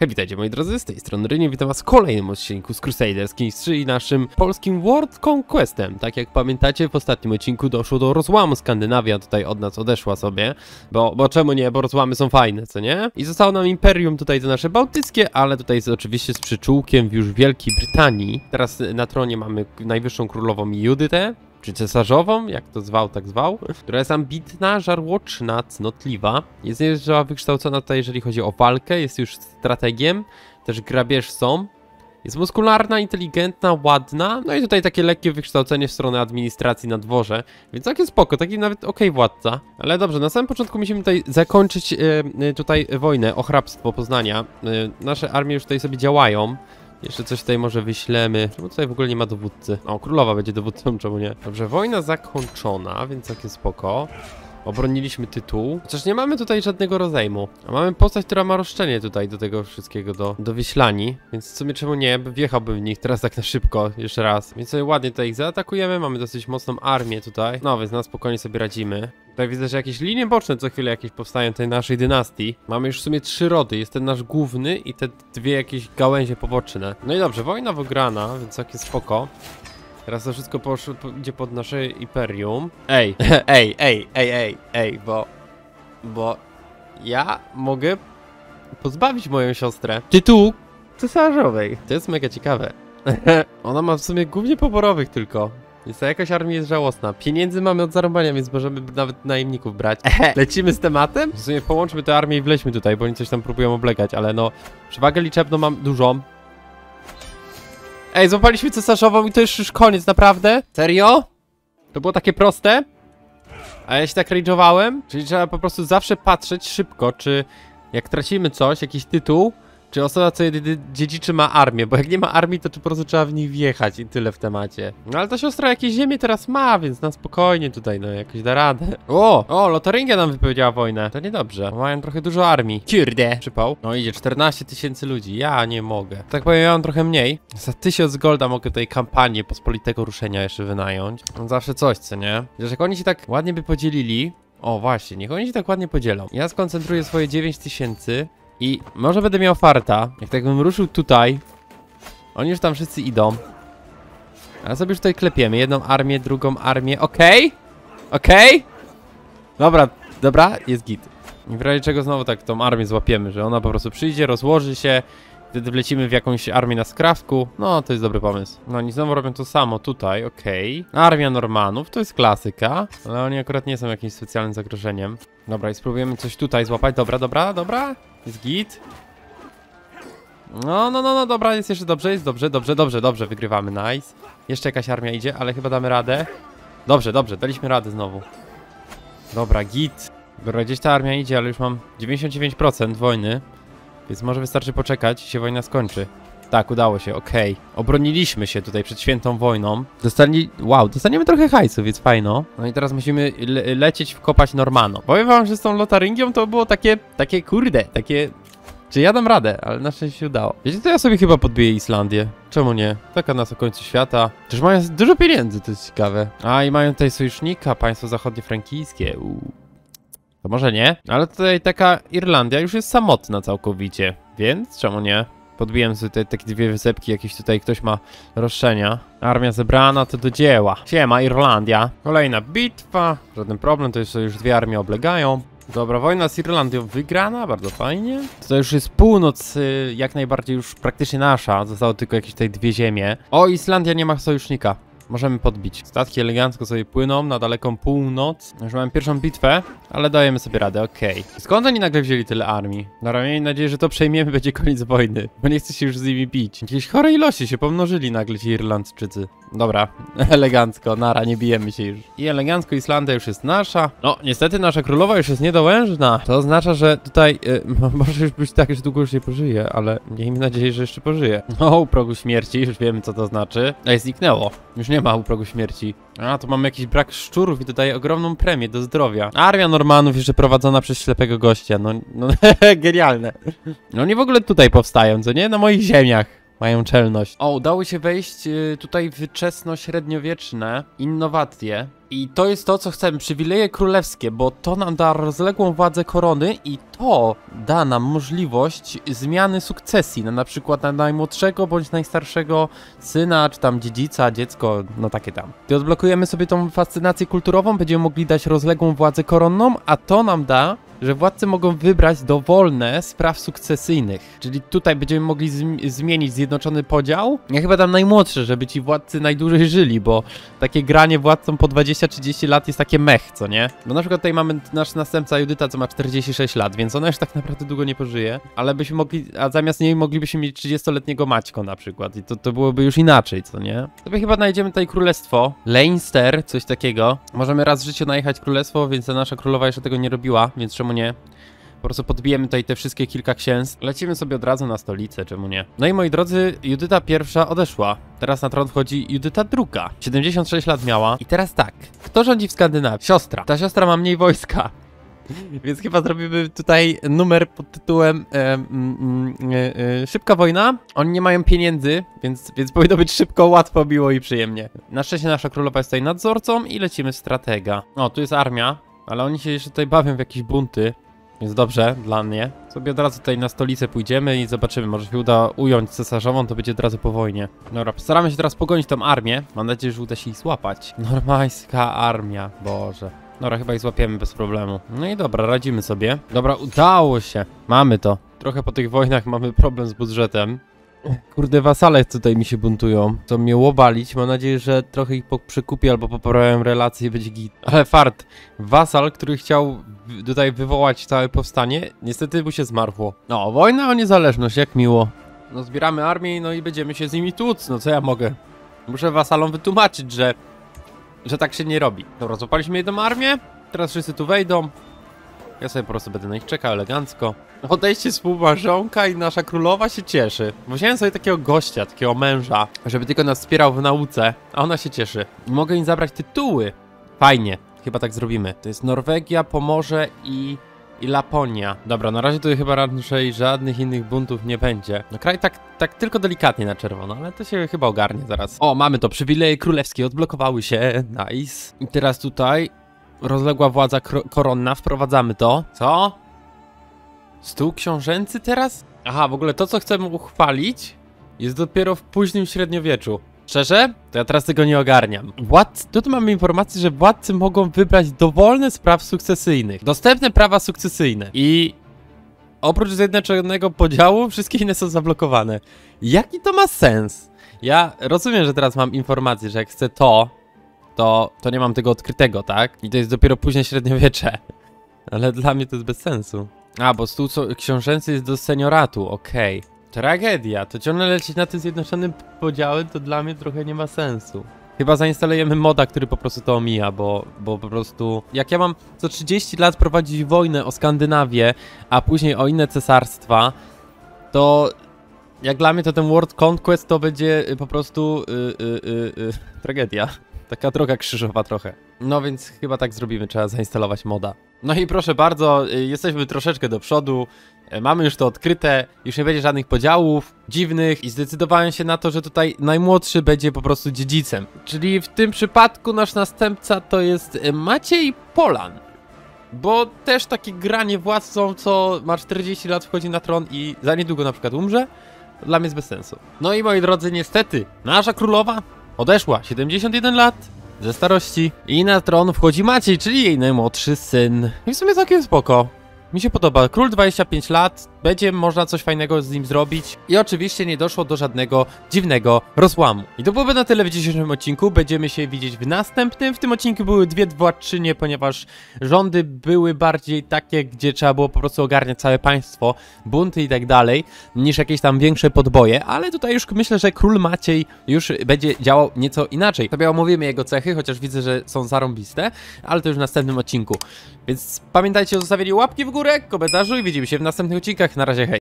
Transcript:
Hej, witajcie moi drodzy, z tej strony Rynie, witam was w kolejnym odcinku z Crusaders Kings 3 i naszym polskim World Conquestem. Tak jak pamiętacie, w ostatnim odcinku doszło do rozłamu. Skandynawia tutaj od nas odeszła sobie, bo czemu nie, bo rozłamy są fajne, co nie? I zostało nam imperium tutaj to nasze bałtyckie, ale tutaj jest oczywiście z przyczółkiem w już Wielkiej Brytanii. Teraz na tronie mamy najwyższą królową Judytę, czy cesarzową, jak to zwał, tak zwał, która jest ambitna, żarłoczna, cnotliwa. Jest nieźle wykształcona tutaj, jeżeli chodzi o walkę, jest już strategiem, też grabieżcą. Jest muskularna, inteligentna, ładna, no i tutaj takie lekkie wykształcenie w stronę administracji na dworze, więc takie spoko, taki nawet okej władca. Ale dobrze, na samym początku musimy tutaj zakończyć tutaj wojnę o hrabstwo Poznania. Nasze armie już tutaj sobie działają. Jeszcze coś tutaj może wyślemy. Czemu tutaj w ogóle nie ma dowódcy? O, królowa będzie dowódcą, czemu nie? Dobrze, wojna zakończona, więc takie spoko. Obroniliśmy tytuł. Chociaż nie mamy tutaj żadnego rozejmu. A mamy postać, która ma roszczenie tutaj do tego wszystkiego, do Wiślani. Więc w sumie czemu nie? Wjechałbym w nich teraz tak na szybko, jeszcze raz. Więc sobie ładnie tutaj ich zaatakujemy. Mamy dosyć mocną armię tutaj. No, więc na spokojnie sobie radzimy. Tutaj widzę, że jakieś linie boczne co chwilę jakieś powstają tej naszej dynastii. Mamy już w sumie 3 rody. Jest ten nasz główny i te dwie jakieś gałęzie poboczne. No i dobrze, wojna wygrana, więc takie spoko. Teraz to wszystko idzie pod nasze imperium. Ej, bo ja mogę pozbawić moją siostrę tytułu cesarzowej. To jest mega ciekawe. Ona ma w sumie głównie poborowych tylko. Więc ta jakaś armia jest żałosna. Pieniędzy mamy od zarąbania, więc możemy nawet najemników brać. Lecimy z tematem? W sumie połączmy tę armię i wleźmy tutaj, bo oni coś tam próbują oblegać, ale no przewagę liczebną mam dużą. Ej, złapaliśmy cesarzową i to już koniec, naprawdę? Serio? To było takie proste? A ja się tak rage'owałem? Czyli trzeba po prostu zawsze patrzeć szybko, czy jak tracimy coś, jakiś tytuł, czy osoba, co dziedziczy, ma armię, bo jak nie ma armii, to po prostu trzeba w nich wjechać i tyle w temacie. No ale ta siostra jakieś ziemię teraz ma, więc na spokojnie tutaj, no jakoś da radę. O, Lotaringia nam wypowiedziała wojnę. To niedobrze, mają trochę dużo armii. Kurde. Przypał. No idzie 14 000 ludzi, ja nie mogę. Tak powiem, ja mam trochę mniej. Za 1000 golda mogę tutaj kampanię pospolitego ruszenia jeszcze wynająć. No zawsze coś, co nie? Wiesz, jak oni się tak ładnie by podzielili. O właśnie, niech oni się tak ładnie podzielą. Ja skoncentruję swoje 9000. I może będę miał farta, jak tak bym ruszył tutaj. Oni już tam wszyscy idą. Ale sobie już tutaj klepiemy, jedną armię, drugą armię, okej? Dobra, jest git. I w razie czego znowu tak tą armię złapiemy, że ona po prostu przyjdzie, rozłoży się. Wtedy wlecimy w jakąś armię na skrawku. No, to jest dobry pomysł. No, oni znowu robią to samo tutaj, Armia Normanów, to jest klasyka. Ale oni akurat nie są jakimś specjalnym zagrożeniem. Dobra, i spróbujemy coś tutaj złapać. Dobra. Jest git. No, dobra, jest jeszcze dobrze, jest dobrze, wygrywamy, nice. Jeszcze jakaś armia idzie, ale chyba damy radę. Dobrze, daliśmy radę znowu. Dobra, git. Dobra, gdzieś ta armia idzie, ale już mam 99% wojny. Więc może wystarczy poczekać i się wojna skończy. Tak, udało się, Obroniliśmy się tutaj przed świętą wojną. Dostaniemy trochę hajsu, więc fajno. No i teraz musimy lecieć wkopać Normanom. Powiem wam, że z tą Lotaringią to było takie, że ja dam radę, ale na szczęście się udało. Wiecie, to ja sobie chyba podbiję Islandię. Czemu nie? Taka nas o końcu świata. Też mają dużo pieniędzy, to jest ciekawe. A i mają tutaj sojusznika, państwo zachodniofrankijskie. To może nie, ale tutaj taka Irlandia już jest samotna całkowicie, więc czemu nie? Podbiłem sobie tutaj takie dwie wysepki, jakieś tutaj ktoś ma roszczenia. Armia zebrana, to do dzieła. Siema, Irlandia. Kolejna bitwa, żaden problem, to już dwie armie oblegają. Dobra, wojna z Irlandią wygrana, bardzo fajnie. To już jest północ, jak najbardziej już praktycznie nasza, zostało tylko jakieś tutaj dwie ziemie. O, Islandia nie ma sojusznika. Możemy podbić. Statki elegancko sobie płyną na daleką północ. Już mamy pierwszą bitwę, ale dajemy sobie radę, Skąd oni nagle wzięli tyle armii? Mam nadzieję, że to przejmiemy, będzie koniec wojny. Bo nie chcę się już z nimi bić. Jakieś chore ilości się pomnożyli nagle ci Irlandczycy. Dobra, elegancko, nara, nie bijemy się już. I elegancko Islandia już jest nasza. No, niestety nasza królowa już jest niedołężna. To oznacza, że tutaj może już być tak, że długo już nie pożyje, ale miejmy nadzieję, że jeszcze pożyje. O, u progu śmierci, już wiemy co to znaczy. Ej, zniknęło. Już nie ma u progu śmierci. A, tu mamy jakiś brak szczurów i dodaje ogromną premię do zdrowia. Armia Normanów jeszcze prowadzona przez ślepego gościa. No genialne. No oni w ogóle tutaj powstają, co nie? Na moich ziemiach. Mają czelność. O, udało się wejść tutaj w wczesno-średniowieczne innowacje. I to jest to, co chcemy, przywileje królewskie, bo to nam da rozległą władzę korony i to da nam możliwość zmiany sukcesji, na przykład na najmłodszego bądź najstarszego syna, czy tam dziedzica, dziecko, no takie tam. Gdy odblokujemy sobie tą fascynację kulturową, będziemy mogli dać rozległą władzę koronną, a to nam da, że władcy mogą wybrać dowolne z praw sukcesyjnych. Czyli tutaj będziemy mogli zmienić zjednoczony podział. Ja chyba dam najmłodsze, żeby ci władcy najdłużej żyli, bo takie granie władcą po 20-30 lat jest takie mech, co nie? Bo na przykład tutaj mamy nasz następca Judyta, co ma 46 lat, więc ona już tak naprawdę długo nie pożyje. Ale byśmy mogli, a zamiast niej moglibyśmy mieć 30-letniego Maćko na przykład. I to byłoby już inaczej, co nie? Sobie chyba znajdziemy tutaj królestwo. Leinster, coś takiego. Możemy raz w życiu najechać królestwo, więc ta nasza królowa jeszcze tego nie robiła, więc czemu nie? Po prostu podbijemy tutaj te wszystkie kilka księstw. Lecimy sobie od razu na stolicę, czemu nie? No i moi drodzy, Judyta I odeszła. Teraz na tron wchodzi Judyta II. 76 lat miała. I teraz tak, kto rządzi w Skandynawii? Siostra. Ta siostra ma mniej wojska. Więc chyba zrobimy tutaj numer pod tytułem Szybka wojna. Oni nie mają pieniędzy, więc powinno być szybko, łatwo, miło i przyjemnie. Na szczęście nasza królowa jest tutaj nadzorcą i lecimy stratega. O, tu jest armia. Ale oni się jeszcze tutaj bawią w jakieś bunty, więc dobrze dla mnie. Sobie od razu tutaj na stolicę pójdziemy i zobaczymy, może się uda ująć cesarzową, to będzie od razu po wojnie. Dobra, postaramy się teraz pogonić tą armię. Mam nadzieję, że uda się ich złapać. Normańska armia, Boże. Dobra, chyba ich złapiemy bez problemu. No i dobra, radzimy sobie. Dobra, udało się. Mamy to. Trochę po tych wojnach mamy problem z budżetem. Kurde, wasale tutaj mi się buntują. Chcą mnie łobalić. Mam nadzieję, że trochę ich przekupię albo poprawiam relacje i będzie git. Ale fart. Wasal, który chciał tutaj wywołać całe powstanie, niestety mu się zmarło. No, wojna o niezależność, jak miło. No, zbieramy armię, no i będziemy się z nimi tłuc. No, co ja mogę? Muszę wasalom wytłumaczyć, że tak się nie robi. Dobra, złapaliśmy jedną armię. Teraz wszyscy tu wejdą. Ja sobie po prostu będę na nich czekał elegancko. Odejście współmałżonka i nasza królowa się cieszy. Wziąłem sobie takiego gościa, takiego męża, żeby tylko nas wspierał w nauce, a ona się cieszy. Mogę im zabrać tytuły. Fajnie, chyba tak zrobimy. To jest Norwegia, Pomorze i Laponia. Dobra, na razie tutaj chyba raczej żadnych innych buntów nie będzie. No kraj tak tylko delikatnie na czerwono, ale to się chyba ogarnie zaraz. O, mamy to, przywileje królewskie odblokowały się, nice. I teraz tutaj rozległa władza koronna, wprowadzamy to. Co? Stół książęcy teraz? Aha, w ogóle to, co chcemy uchwalić, jest dopiero w późnym średniowieczu. Szczerze? To ja teraz tego nie ogarniam. Tu mamy informację, że władcy mogą wybrać dowolne z praw sukcesyjnych. Dostępne prawa sukcesyjne. I oprócz zjednoczonego podziału, wszystkie inne są zablokowane. Jaki to ma sens? Ja rozumiem, że teraz mam informację, że jak chcę to nie mam tego odkrytego, tak? I to jest dopiero późne średniowiecze. Ale dla mnie to jest bez sensu. A, bo stół książęcy jest do senioratu, okej. Tragedia, to ciągle lecieć na tym zjednoczonym podziałem, to dla mnie trochę nie ma sensu. Chyba zainstalujemy moda, który po prostu to omija, bo po prostu... Jak ja mam co 30 lat prowadzić wojnę o Skandynawię, a później o inne cesarstwa, to... Jak dla mnie to ten World Conquest to będzie po prostu... tragedia. Taka droga krzyżowa trochę. No więc chyba tak zrobimy, trzeba zainstalować moda. No i proszę bardzo, jesteśmy troszeczkę do przodu. Mamy już to odkryte, już nie będzie żadnych podziałów dziwnych i zdecydowałem się na to, że tutaj najmłodszy będzie po prostu dziedzicem. Czyli w tym przypadku nasz następca to jest Maciej Polan. Bo też takie granie władcą, co ma 40 lat, wchodzi na tron i za niedługo na przykład umrze, dla mnie jest bez sensu. No i moi drodzy, niestety, nasza królowa odeszła, 71 lat, ze starości i na tron wchodzi Maciej, czyli jej najmłodszy syn. I w sumie całkiem spoko. Mi się podoba. Król 25 lat, będzie można coś fajnego z nim zrobić. I oczywiście nie doszło do żadnego dziwnego rozłamu. I to byłoby na tyle w dzisiejszym odcinku. Będziemy się widzieć w następnym. W tym odcinku były dwie władczynie, ponieważ rządy były bardziej takie, gdzie trzeba było po prostu ogarniać całe państwo, bunty i tak dalej, niż jakieś tam większe podboje. Ale tutaj już myślę, że król Maciej już będzie działał nieco inaczej. Sobie omówimy jego cechy, chociaż widzę, że są zarąbiste, ale to już w następnym odcinku. Więc pamiętajcie o zostawieniu łapki w górę, komentarzu i widzimy się w następnych odcinkach. Na razie, hej!